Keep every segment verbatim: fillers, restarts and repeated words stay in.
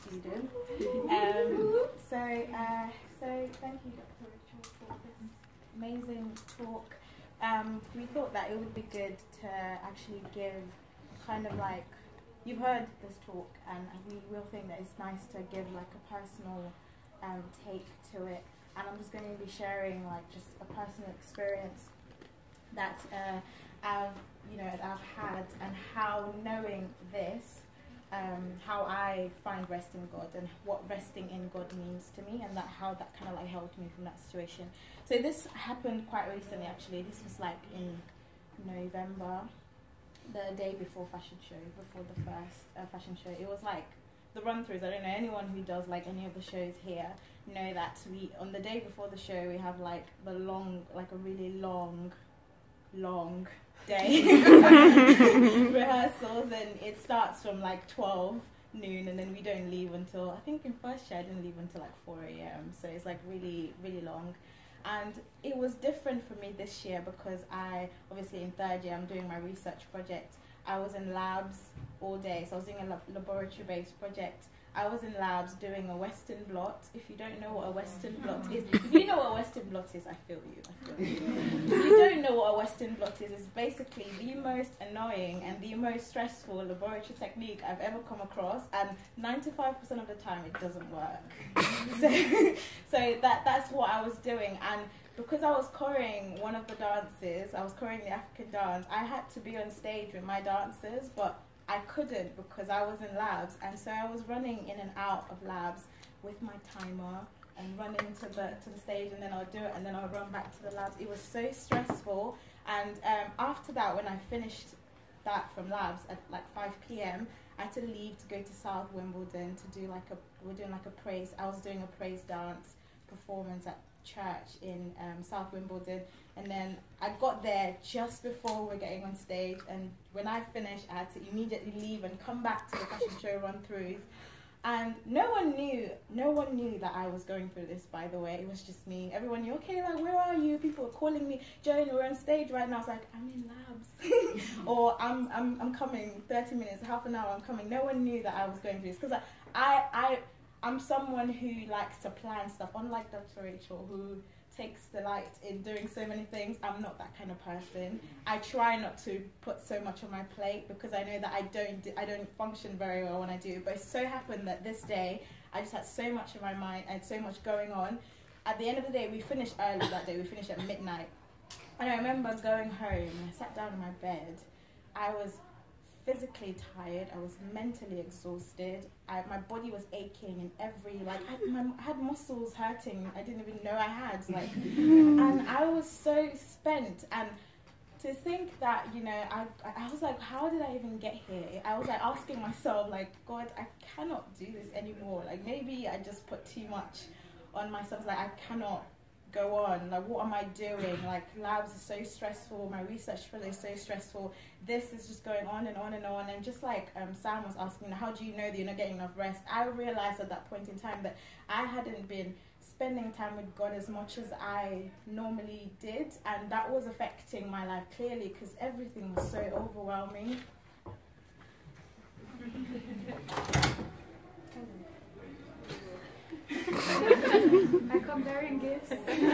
student. Um, so, uh, so thank you, Doctor Rachel, for this amazing talk. Um, we thought that it would be good to actually give kind of like, you've heard this talk, and we will think that it's nice to give like a personal um, take to it. And I'm just going to be sharing like just a personal experience that uh, I've, you know, that I've had, and how knowing this, um, how I find rest in God, and what resting in God means to me, and that how that kind of like helped me from that situation. So this happened quite recently, actually. This was like in November, the day before fashion show, before the first uh, fashion show. It was like the run-throughs. I don't know, anyone who does like any of the shows here know that we, on the day before the show, we have like the long, like a really long, long day rehearsals, and it starts from like twelve noon, and then we don't leave until, I think in first year I didn't leave until like four A M So it's like really, really long. And it was different for me this year because I, obviously in third year, I'm doing my research project. I was in labs all day, so I was doing a lab laboratory-based project. I was in labs doing a Western blot. If you don't know what a Western blot is, if you know what a Western blot is, I feel you, I feel you. If you don't know what a Western blot is, it's basically the most annoying and the most stressful laboratory technique I've ever come across, and ninety-five percent of the time it doesn't work. so so that, that's what I was doing, and because I was choreoing one of the dances, I was choreoing the African dance, I had to be on stage with my dancers, but I couldn't because I was in labs, and so I was running in and out of labs with my timer and running to the to the stage, and then I'll do it, and then I'll run back to the labs. It was so stressful, and um, after that, when I finished that from labs at like five P M, I had to leave to go to South Wimbledon to do like a, we're doing like a praise, I was doing a praise dance performance at church in um, South Wimbledon, and then I got there just before we were getting on stage, and when I finished I had to immediately leave and come back to the fashion show run-throughs, and no one knew no one knew that I was going through this, by the way. It was just me. Everyone knew, okay, like, where are you? People were calling me, Joan, we're on stage right now. I was like, I'm in labs or I'm, I'm I'm coming thirty minutes, half an hour, I'm coming. No one knew that I was going through this, because I, I I I'm someone who likes to plan stuff, unlike Doctor Rachel, who takes delight in doing so many things. I'm not that kind of person. I try not to put so much on my plate because I know that I don't do, I don't function very well when I do. But it so happened that this day I just had so much in my mind, I had so much going on. At the end of the day, we finished early that day. We finished at midnight, and I remember going home. I sat down in my bed. I was physically tired, I was mentally exhausted, I, my body was aching in every, like, I, my, I had muscles hurting I didn't even know I had, like, and I was so spent, and to think that, you know, I, I was like, how did I even get here? I was like asking myself, like, God, I cannot do this anymore, like, maybe I just put too much on myself, like, I cannot go on, like, what am I doing? Like, labs are so stressful, my research project is so stressful, this is just going on and on and on, and just like um, Sam was asking, how do you know that you're not getting enough rest? I realized at that point in time that I hadn't been spending time with God as much as I normally did, and that was affecting my life clearly because everything was so overwhelming. I come bearing gifts.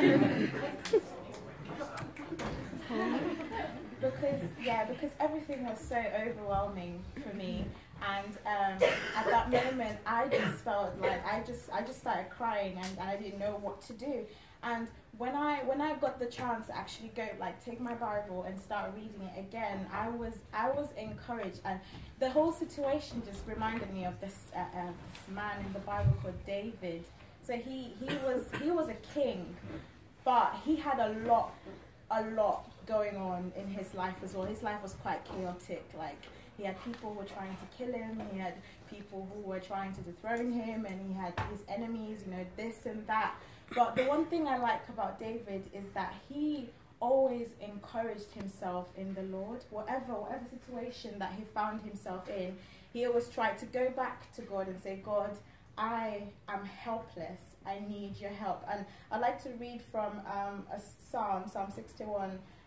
because yeah, because everything was so overwhelming for me, and um, at that moment, I just felt like I just I just started crying, and, and I didn't know what to do. And when I when I got the chance to actually go, like, take my Bible and start reading it again, I was I was encouraged, and the whole situation just reminded me of this uh, uh, this man in the Bible called David. So he, he was he was a king, but he had a lot a lot going on in his life as well. His life was quite chaotic. Like, he had people who were trying to kill him, he had people who were trying to dethrone him, and he had his enemies, you know, this and that. But the one thing I like about David is that he always encouraged himself in the Lord. Whatever whatever situation that he found himself in, he always tried to go back to God and say, God, I am helpless, I need your help. And I'd like to read from um, a psalm, Psalm sixty-one,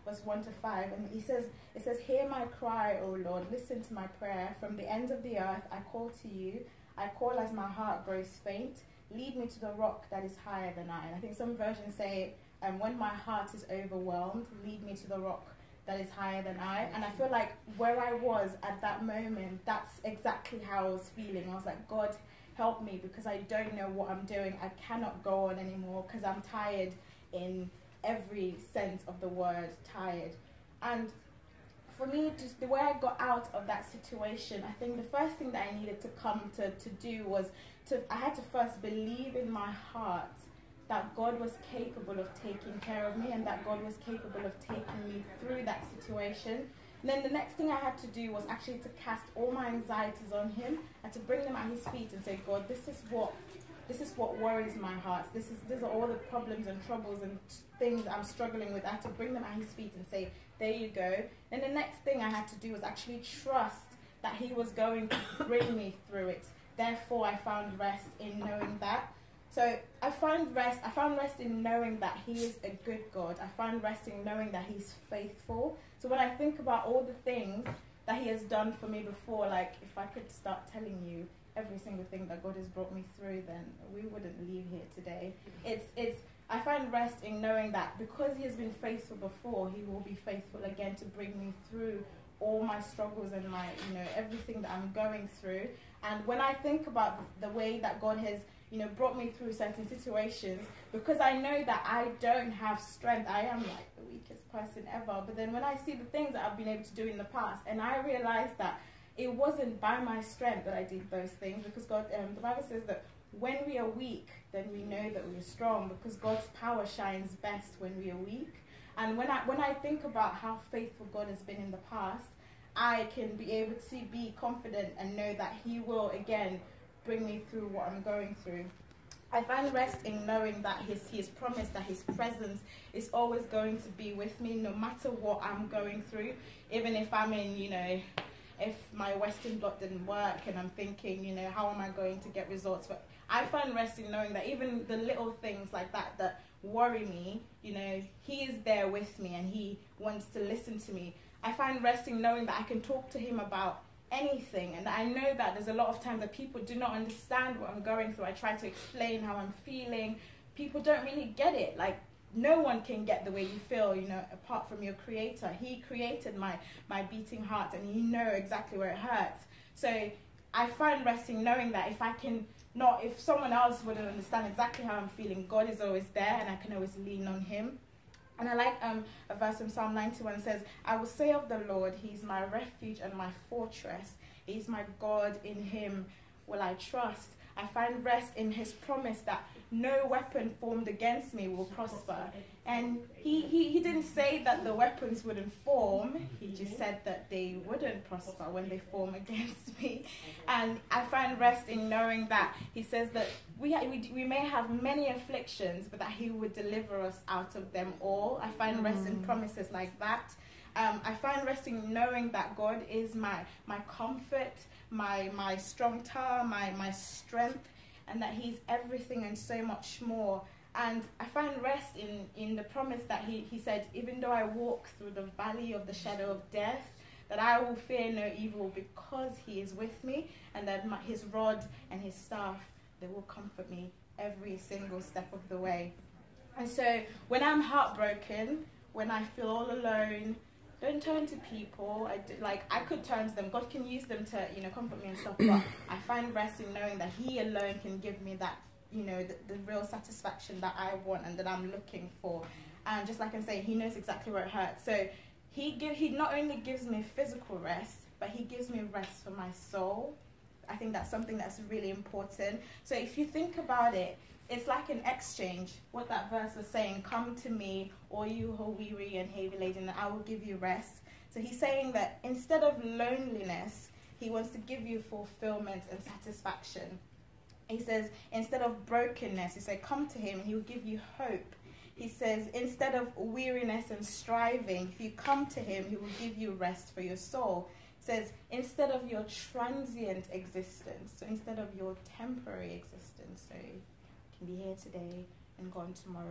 verse one to five, and he says, it says, "Hear my cry, O Lord, listen to my prayer. From the ends of the earth I call to you. I call as my heart grows faint. Lead me to the rock that is higher than I." And I think some versions say, um, when my heart is overwhelmed, lead me to the rock that is higher than I. And I feel like where I was at that moment, that's exactly how I was feeling. I was like, God, help me, because I don't know what I'm doing. I cannot go on anymore because I'm tired in every sense of the word, tired. And for me, just the way I got out of that situation, I think the first thing that I needed to come to, to do was to, I had to first believe in my heart that God was capable of taking care of me and that God was capable of taking me through that situation. And then the next thing I had to do was actually to cast all my anxieties on him and to bring them at his feet and say, God, this is what this is what worries my heart. This is these are all the problems and troubles and things I'm struggling with. I had to bring them at his feet and say, there you go. And the next thing I had to do was actually trust that he was going to bring me through it. Therefore, I found rest in knowing that. So I find rest, I found rest in knowing that he is a good God. I find rest in knowing that he's faithful. So when I think about all the things that he has done for me before, like if I could start telling you every single thing that God has brought me through, then we wouldn't leave here today. It's, it's, I find rest in knowing that because he has been faithful before, he will be faithful again to bring me through all my struggles and my, you know, everything that I'm going through. And when I think about the way that God has, you know, brought me through certain situations, because I know that I don't have strength, I am like the weakest person ever. But then when I see the things that I've been able to do in the past, and I realize that it wasn't by my strength that I did those things, because God, um, the Bible says that when we are weak, then we know that we are strong, because God's power shines best when we are weak. And when I when I think about how faithful God has been in the past, I can be able to be confident and know that he will again bring me through what I'm going through. I find rest in knowing that his, he has promised that his presence is always going to be with me no matter what I'm going through. Even if I'm in, you know, if my Western block didn't work and I'm thinking, you know, how am I going to get results? But I find rest in knowing that even the little things like that that worry me, you know, he is there with me and he wants to listen to me. I find rest in knowing that I can talk to him about anything, and I know that there's a lot of times that people do not understand what I'm going through. I try to explain how I'm feeling. People don't really get it. Like, no one can get the way you feel, you know, apart from your creator. He created my, my beating heart, and he knows exactly where it hurts. So I find rest in knowing that if I can not, if someone else wouldn't understand exactly how I'm feeling, God is always there, and I can always lean on him. And I like um, a verse in Psalm ninety-one says, I will say of the Lord, he's my refuge and my fortress. He's my God, in him will I trust. I find rest in his promise that no weapon formed against me will prosper. And he, he, he didn't say that the weapons wouldn't form. He just said that they wouldn't prosper when they form against me. And I find rest in knowing that he says that we, ha we, we may have many afflictions, but that he would deliver us out of them all. I find rest in promises like that. Um, I find rest in knowing that God is my, my comfort, my, my strong tower, my, my strength, and that he's everything and so much more. And I find rest in, in the promise that he, he said, even though I walk through the valley of the shadow of death, that I will fear no evil because he is with me, and that my, his rod and his staff, they will comfort me every single step of the way. And so when I'm heartbroken, when I feel all alone, don't turn to people. I do, like I could turn to them. God can use them to, you know, comfort me and stuff. But I find rest in knowing that he alone can give me that, you know, the, the real satisfaction that I want and that I'm looking for. And just like I'm saying, he knows exactly where it hurts. So he give he not only gives me physical rest, but he gives me rest for my soul. I think that's something that's really important. So if you think about it, it's like an exchange. What that verse was saying, come to me, all you who are weary and heavy laden, and I will give you rest. So he's saying that instead of loneliness, he wants to give you fulfillment and satisfaction. He says, instead of brokenness, he said, come to him and he will give you hope. He says, instead of weariness and striving, if you come to him, he will give you rest for your soul. He says, instead of your transient existence, so instead of your temporary existence, so you can be here today and gone tomorrow,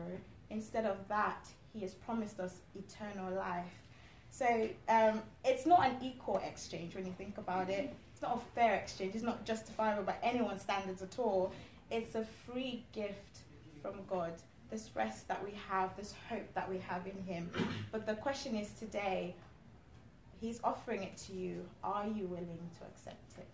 instead of that, he has promised us eternal life. So um, it's not an equal exchange when you think about it. It's not a fair exchange. It's not justifiable by anyone's standards at all. It's a free gift from God. This rest that we have, this hope that we have in him. But the question is today, he's offering it to you. Are you willing to accept it?